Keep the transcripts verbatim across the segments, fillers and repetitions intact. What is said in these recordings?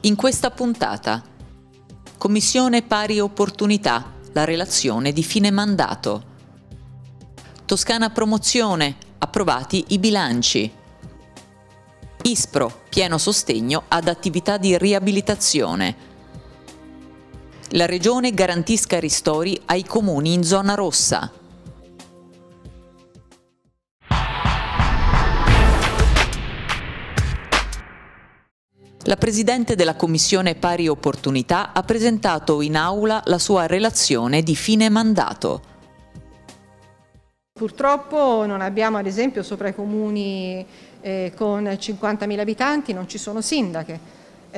In questa puntata, Commissione Pari Opportunità, la relazione di fine mandato. Toscana Promozione, approvati i bilanci. ISPRO, pieno sostegno ad attività di riabilitazione. La Regione garantisca ristori ai comuni in zona rossa. La Presidente della Commissione Pari Opportunità ha presentato in aula la sua relazione di fine mandato. Purtroppo non abbiamo, ad esempio, sopra i comuni eh, con cinquantamila abitanti non ci sono sindache.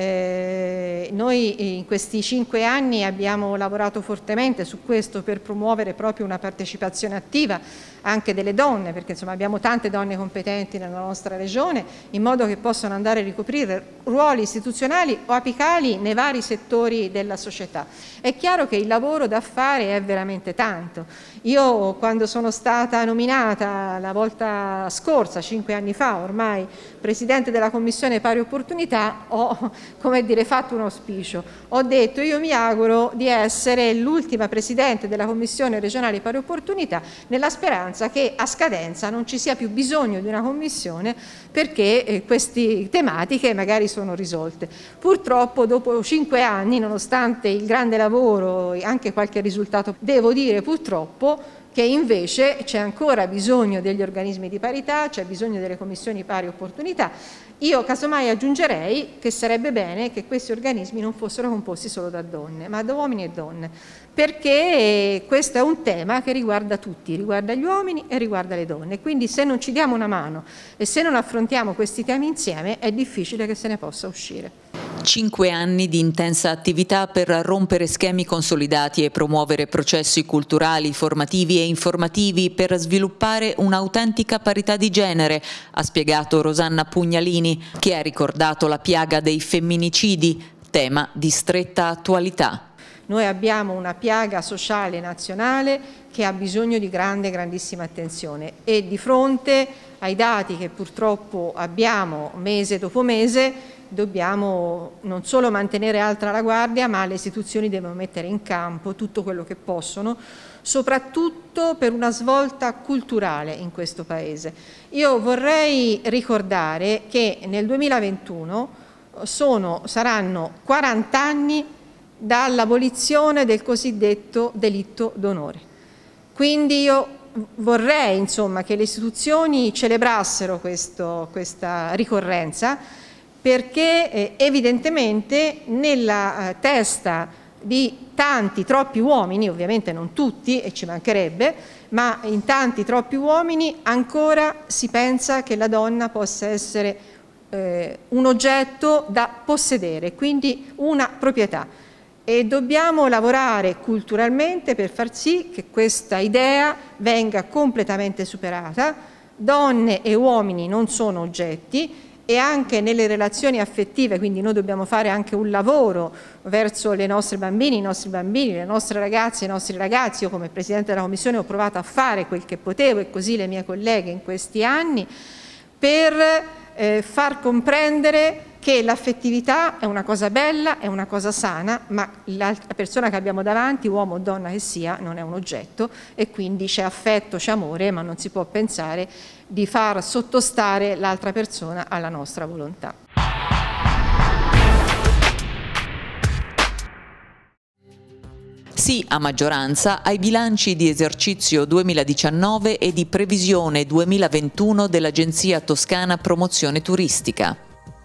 Eh, noi in questi cinque anni abbiamo lavorato fortemente su questo per promuovere proprio una partecipazione attiva anche delle donne, perché insomma abbiamo tante donne competenti nella nostra regione, in modo che possano andare a ricoprire ruoli istituzionali o apicali nei vari settori della società. È chiaro che il lavoro da fare è veramente tanto. Io quando sono stata nominata la volta scorsa, cinque anni fa ormai, Presidente della Commissione Pari Opportunità, ho come dire, fatto un auspicio. Ho detto io mi auguro di essere l'ultima Presidente della Commissione Regionale Pari Opportunità, nella speranza che a scadenza non ci sia più bisogno di una commissione perché eh, queste tematiche magari sono risolte. Purtroppo dopo cinque anni, nonostante il grande lavoro e anche qualche risultato, devo dire purtroppo che invece c'è ancora bisogno degli organismi di parità, c'è bisogno delle commissioni pari opportunità. Io casomai aggiungerei che sarebbe bene che questi organismi non fossero composti solo da donne, ma da uomini e donne, perché questo è un tema che riguarda tutti, riguarda gli uomini e riguarda le donne. Quindi se non ci diamo una mano e se non affrontiamo questi temi insieme è difficile che se ne possa uscire. Cinque anni di intensa attività per rompere schemi consolidati e promuovere processi culturali, formativi e informativi per sviluppare un'autentica parità di genere, ha spiegato Rosanna Pugnalini, che ha ricordato la piaga dei femminicidi, tema di stretta attualità. Noi abbiamo una piaga sociale nazionale che ha bisogno di grande, grandissima attenzione e di fronte ai dati che purtroppo abbiamo mese dopo mese dobbiamo non solo mantenere alta la guardia, ma le istituzioni devono mettere in campo tutto quello che possono, soprattutto per una svolta culturale in questo Paese. Io vorrei ricordare che nel duemilaventuno sono, saranno quaranta anni dall'abolizione del cosiddetto delitto d'onore. Quindi io vorrei insomma, che le istituzioni celebrassero questo, questa ricorrenza, perché eh, evidentemente nella eh, testa di tanti, troppi uomini, ovviamente non tutti e ci mancherebbe, ma in tanti, troppi uomini ancora si pensa che la donna possa essere eh, un oggetto da possedere, quindi una proprietà. E dobbiamo lavorare culturalmente per far sì che questa idea venga completamente superata. Donne e uomini non sono oggetti e anche nelle relazioni affettive, quindi noi dobbiamo fare anche un lavoro verso le nostre bambine, i nostri bambini, le nostre ragazze, i nostri ragazzi. Io come Presidente della Commissione ho provato a fare quel che potevo e così le mie colleghe in questi anni per eh, far comprendere che l'affettività è una cosa bella, è una cosa sana, ma la persona che abbiamo davanti, uomo o donna che sia, non è un oggetto e quindi c'è affetto, c'è amore, ma non si può pensare di far sottostare l'altra persona alla nostra volontà. Sì a maggioranza ai bilanci di esercizio duemiladiciannove e di previsione duemilaventuno dell'Agenzia Toscana Promozione Turistica.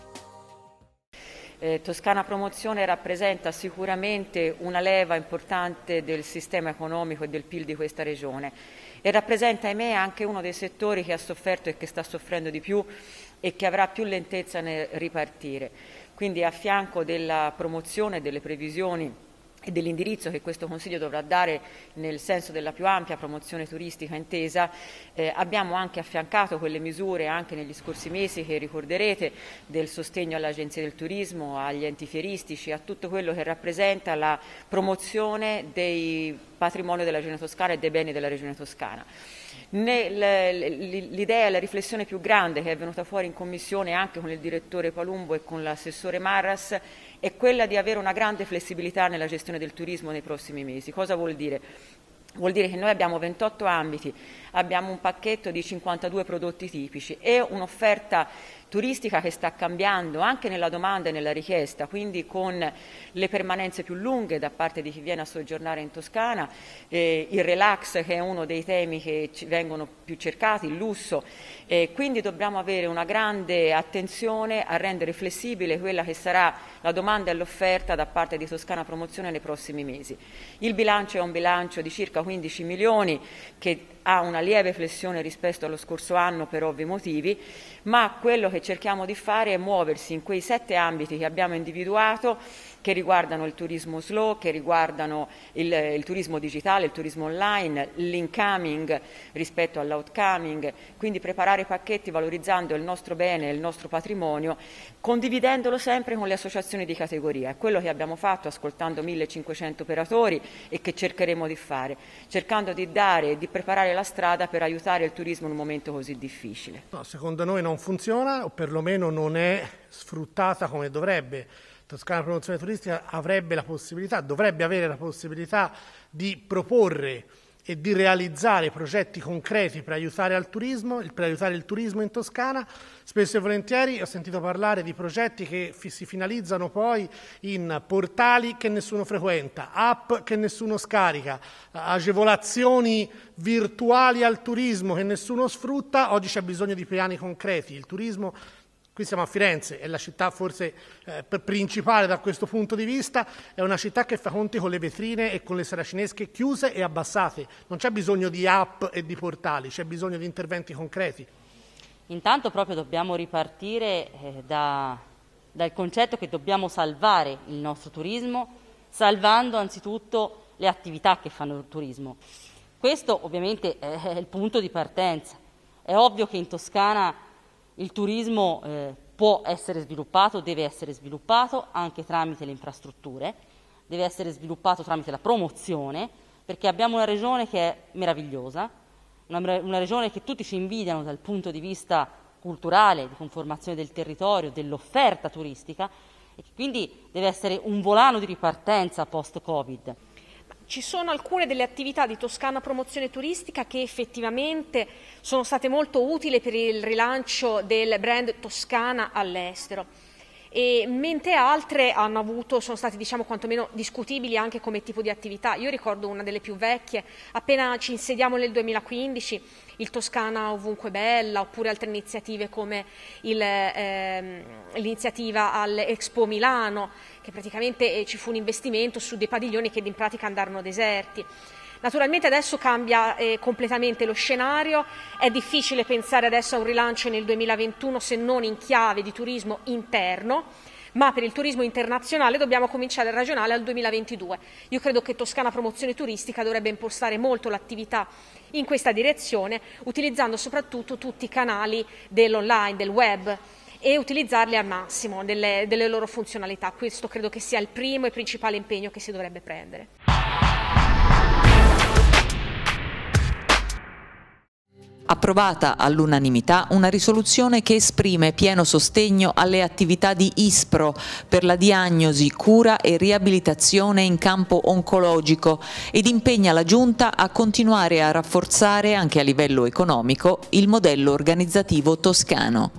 Eh, Toscana Promozione rappresenta sicuramente una leva importante del sistema economico e del P I L di questa regione e rappresenta, ahimè, anche uno dei settori che ha sofferto e che sta soffrendo di più e che avrà più lentezza nel ripartire. Quindi a fianco della promozione e delle previsioni e dell'indirizzo che questo Consiglio dovrà dare nel senso della più ampia promozione turistica intesa, eh, abbiamo anche affiancato quelle misure anche negli scorsi mesi che ricorderete del sostegno alle agenzie del turismo, agli enti fieristici, a tutto quello che rappresenta la promozione dei patrimoni della Regione Toscana e dei beni della Regione Toscana. L'idea e la riflessione più grande che è venuta fuori in commissione anche con il direttore Palumbo e con l'assessore Marras è quella di avere una grande flessibilità nella gestione del turismo nei prossimi mesi. Cosa vuol dire? Vuol dire che noi abbiamo ventotto ambiti, abbiamo un pacchetto di cinquantadue prodotti tipici e un'offerta turistica che sta cambiando anche nella domanda e nella richiesta, quindi con le permanenze più lunghe da parte di chi viene a soggiornare in Toscana, eh, il relax che è uno dei temi che ci vengono più cercati, il lusso, eh, quindi dobbiamo avere una grande attenzione a rendere flessibile quella che sarà la domanda e l'offerta da parte di Toscana Promozione nei prossimi mesi. Il bilancio è un bilancio di circa quindici milioni che ha una lieve flessione rispetto allo scorso anno per ovvi motivi, ma quello che cerchiamo di fare è muoversi in quei sette ambiti che abbiamo individuato, che riguardano il turismo slow, che riguardano il, il turismo digitale, il turismo online, l'incoming rispetto all'outcoming, quindi preparare i pacchetti valorizzando il nostro bene e il nostro patrimonio, condividendolo sempre con le associazioni di categoria. È quello che abbiamo fatto ascoltando millecinquecento operatori e che cercheremo di fare, cercando di dare e di preparare la strada per aiutare il turismo in un momento così difficile. No, secondo noi non funziona, o perlomeno non è sfruttata come dovrebbe. Toscana Promozione Turistica avrebbe la possibilità, dovrebbe avere la possibilità di proporre e di realizzare progetti concreti per aiutare al turismo, per aiutare il turismo in Toscana. Spesso e volentieri ho sentito parlare di progetti che si finalizzano poi in portali che nessuno frequenta, app che nessuno scarica, agevolazioni virtuali al turismo che nessuno sfrutta. Oggi c'è bisogno di piani concreti. Il turismo, qui siamo a Firenze, è la città forse eh, principale da questo punto di vista, è una città che fa conti con le vetrine e con le saracinesche chiuse e abbassate. Non c'è bisogno di app e di portali, c'è bisogno di interventi concreti. Intanto proprio dobbiamo ripartire eh, da, dal concetto che dobbiamo salvare il nostro turismo, salvando anzitutto le attività che fanno il turismo. Questo ovviamente è il punto di partenza. È ovvio che in Toscana il turismo eh, può essere sviluppato, deve essere sviluppato anche tramite le infrastrutture, deve essere sviluppato tramite la promozione, perché abbiamo una regione che è meravigliosa, una, una regione che tutti ci invidiano dal punto di vista culturale, di conformazione del territorio, dell'offerta turistica, e che quindi deve essere un volano di ripartenza post-Covid. Ci sono alcune delle attività di Toscana Promozione Turistica che effettivamente sono state molto utili per il rilancio del brand Toscana all'estero, e mentre altre hanno avuto, sono state diciamo quantomeno discutibili anche come tipo di attività. Io ricordo una delle più vecchie, appena ci insediamo nel duemilaquindici, il Toscana Ovunque Bella, oppure altre iniziative come ehm, l'iniziativa all'Expo Milano, che praticamente eh, ci fu un investimento su dei padiglioni che in pratica andarono deserti. Naturalmente adesso cambia eh, completamente lo scenario, è difficile pensare adesso a un rilancio nel duemilaventuno se non in chiave di turismo interno, ma per il turismo internazionale dobbiamo cominciare a ragionare al duemilaventidue. Io credo che Toscana Promozione Turistica dovrebbe impostare molto l'attività in questa direzione, utilizzando soprattutto tutti i canali dell'online, del web, e utilizzarli al massimo delle, delle loro funzionalità. Questo credo che sia il primo e principale impegno che si dovrebbe prendere. Approvata all'unanimità una risoluzione che esprime pieno sostegno alle attività di ISPRO per la diagnosi, cura e riabilitazione in campo oncologico ed impegna la Giunta a continuare a rafforzare anche a livello economico il modello organizzativo toscano.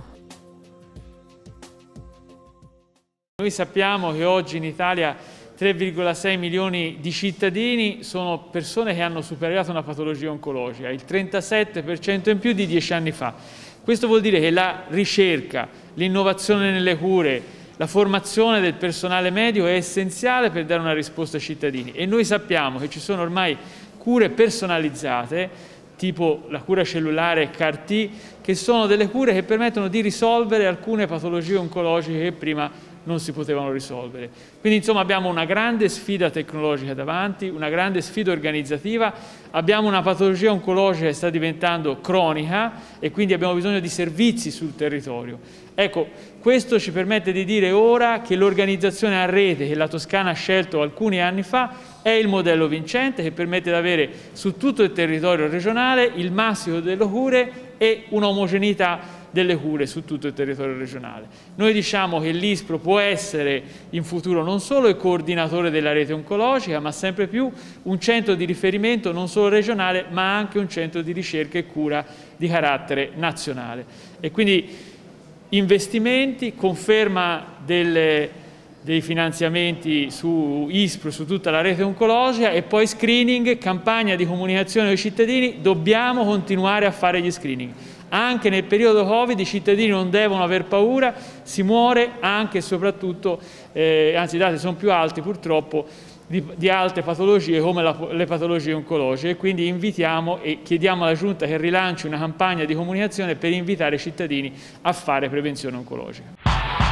Noi sappiamo che oggi in Italia tre virgola sei milioni di cittadini sono persone che hanno superato una patologia oncologica, il trentasette per cento in più di dieci anni fa. Questo vuol dire che la ricerca, l'innovazione nelle cure, la formazione del personale medico è essenziale per dare una risposta ai cittadini, e noi sappiamo che ci sono ormai cure personalizzate, tipo la cura cellulare C A R T, che sono delle cure che permettono di risolvere alcune patologie oncologiche che prima non si potevano risolvere. Quindi insomma abbiamo una grande sfida tecnologica davanti, una grande sfida organizzativa, abbiamo una patologia oncologica che sta diventando cronica e quindi abbiamo bisogno di servizi sul territorio. Ecco, questo ci permette di dire ora che l'organizzazione a rete che la Toscana ha scelto alcuni anni fa è il modello vincente che permette di avere su tutto il territorio regionale il massimo delle cure e un'omogeneità delle cure su tutto il territorio regionale. Noi diciamo che l'ISPRO può essere in futuro non solo il coordinatore della rete oncologica, ma sempre più un centro di riferimento non solo regionale, ma anche un centro di ricerca e cura di carattere nazionale. E quindi investimenti, conferma delle dei finanziamenti su ISPRO, su tutta la rete oncologica, e poi screening, campagna di comunicazione ai cittadini. Dobbiamo continuare a fare gli screening. Anche nel periodo Covid i cittadini non devono aver paura, si muore anche e soprattutto, eh, anzi i dati sono più alti purtroppo, di, di altre patologie come la, le patologie oncologiche, e quindi invitiamo e chiediamo alla Giunta che rilanci una campagna di comunicazione per invitare i cittadini a fare prevenzione oncologica.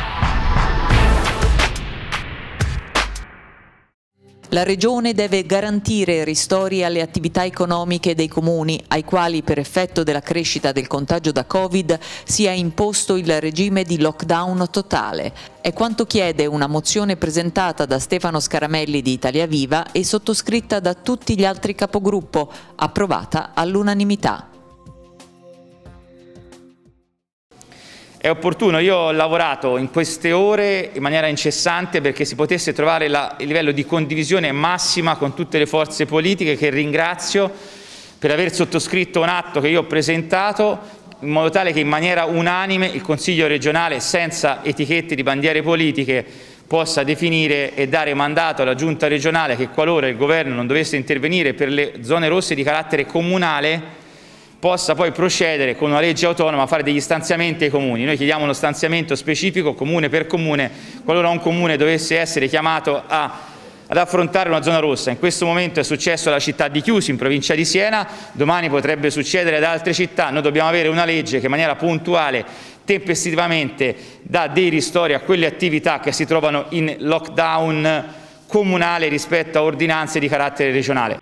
La Regione deve garantire ristori alle attività economiche dei comuni, ai quali per effetto della crescita del contagio da Covid sia imposto il regime di lockdown totale. È quanto chiede una mozione presentata da Stefano Scaramelli di Italia Viva e sottoscritta da tutti gli altri capogruppo, approvata all'unanimità. È opportuno, io ho lavorato in queste ore in maniera incessante perché si potesse trovare la, il livello di condivisione massima con tutte le forze politiche, che ringrazio per aver sottoscritto un atto che io ho presentato, in modo tale che in maniera unanime il Consiglio regionale, senza etichette di bandiere politiche, possa definire e dare mandato alla Giunta regionale che, qualora il Governo non dovesse intervenire per le zone rosse di carattere comunale, possa poi procedere con una legge autonoma a fare degli stanziamenti ai comuni. Noi chiediamo uno stanziamento specifico comune per comune qualora un comune dovesse essere chiamato a, ad affrontare una zona rossa. In questo momento è successo alla città di Chiusi in provincia di Siena, domani potrebbe succedere ad altre città. Noi dobbiamo avere una legge che in maniera puntuale, tempestivamente dà dei ristori a quelle attività che si trovano in lockdown comunale rispetto a ordinanze di carattere regionale.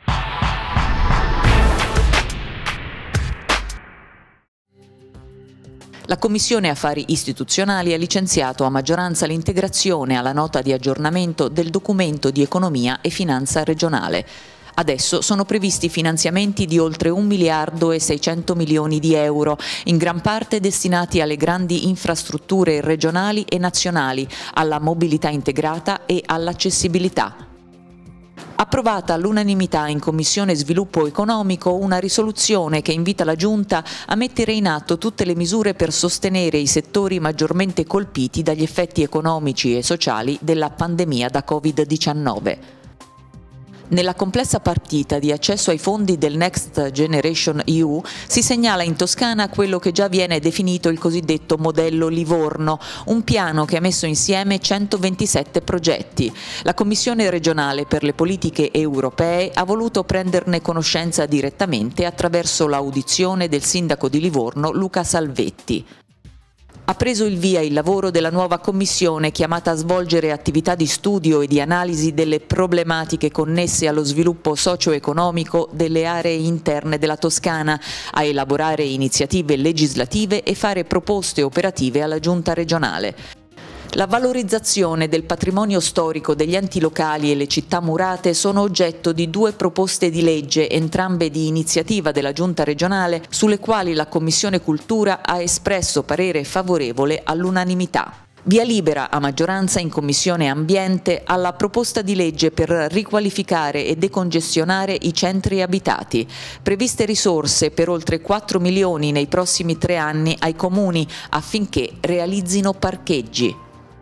La Commissione Affari Istituzionali ha licenziato a maggioranza l'integrazione alla nota di aggiornamento del documento di economia e finanza regionale. Adesso sono previsti finanziamenti di oltre un miliardo e seicento milioni di euro, in gran parte destinati alle grandi infrastrutture regionali e nazionali, alla mobilità integrata e all'accessibilità. Approvata all'unanimità in Commissione Sviluppo Economico una risoluzione che invita la Giunta a mettere in atto tutte le misure per sostenere i settori maggiormente colpiti dagli effetti economici e sociali della pandemia da Covid diciannove. Nella complessa partita di accesso ai fondi del Next Generation E U si segnala in Toscana quello che già viene definito il cosiddetto modello Livorno, un piano che ha messo insieme centoventisette progetti. La Commissione regionale per le politiche europee ha voluto prenderne conoscenza direttamente attraverso l'audizione del sindaco di Livorno Luca Salvetti. Ha preso il via il lavoro della nuova commissione chiamata a svolgere attività di studio e di analisi delle problematiche connesse allo sviluppo socio-economico delle aree interne della Toscana, a elaborare iniziative legislative e fare proposte operative alla Giunta regionale. La valorizzazione del patrimonio storico degli enti locali e le città murate sono oggetto di due proposte di legge, entrambe di iniziativa della Giunta regionale, sulle quali la Commissione Cultura ha espresso parere favorevole all'unanimità. Via libera a maggioranza in Commissione Ambiente alla proposta di legge per riqualificare e decongestionare i centri abitati. Previste risorse per oltre quattro milioni nei prossimi tre anni ai comuni affinché realizzino parcheggi.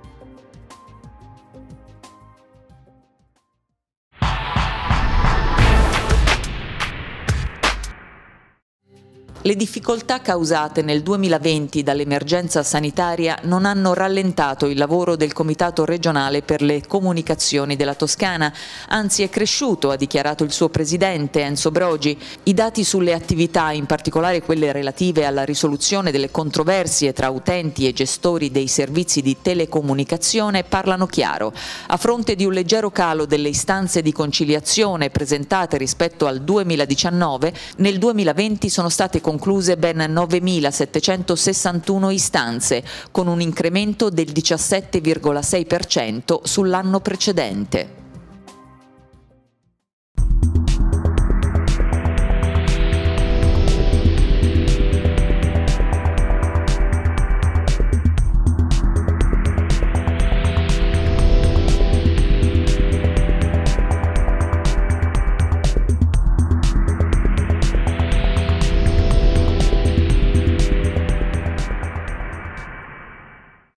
Le difficoltà causate nel duemilaventi dall'emergenza sanitaria non hanno rallentato il lavoro del Comitato regionale per le comunicazioni della Toscana, anzi è cresciuto, ha dichiarato il suo presidente Enzo Brogi. I dati sulle attività, in particolare quelle relative alla risoluzione delle controversie tra utenti e gestori dei servizi di telecomunicazione, parlano chiaro. A fronte di un leggero calo delle istanze di conciliazione presentate rispetto al duemiladiciannove, nel duemilaventi sono state concluse ben novemilasettecentosessantuno istanze, con un incremento del diciassette virgola sei per cento sull'anno precedente.